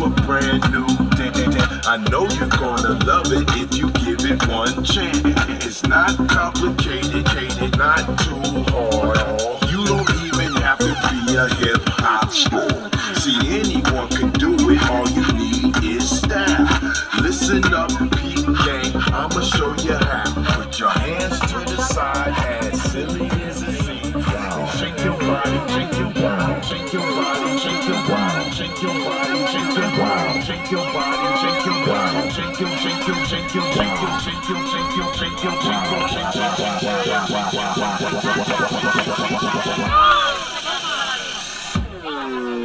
a brand new dance. I know you're gonna love it if you give it one chance. It's not complicated, not too hard. You don't even have to be a hip hop star. See, anyone can do it, all you need is style. Listen up, peep gang, I'ma show you how. Put your hands to the side, as silly as it seems. Shake your body, shake your body, shake your body, shake your body, shake your body, shake your body, shake your body, shake your body, shake your, shake your, shake your, shake your, shake your, shake your, shake your, shake your, shake your.